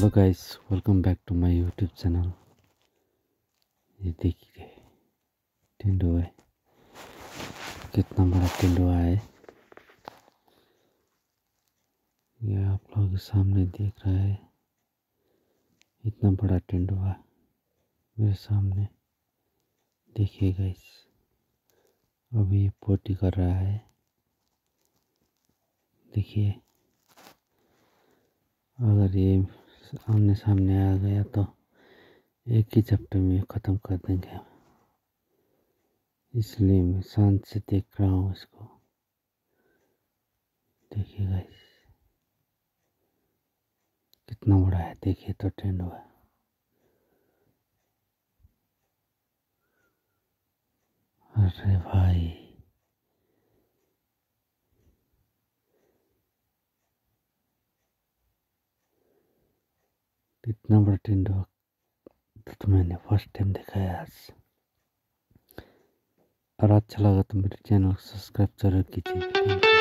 Hello guys, welcome back to my YouTube channel. ये देखिए तेंदुआ है, कितना बड़ा तेंदुआ है। ये आप लोगों के सामने देख रहा है, इतना बड़ा तेंदुआ मेरे सामने। देखिए गाइस, अभी ये पोटी कर रहा है। देखिए, अगर ये आमने सामने आ गया तो एक ही झपटे में ख़त्म कर देंगे, इसलिए मैं शांत से देख रहा हूँ इसको। देखिए गाइस, कितना बड़ा है। देखिए तो तेंदुआ। अरे भाई, इतना बड़ा तेंदुआ तो मैंने फर्स्ट टाइम देखा है आज। और अच्छा लगा तो मेरे चैनल को सब्सक्राइब जरूर कीजिए।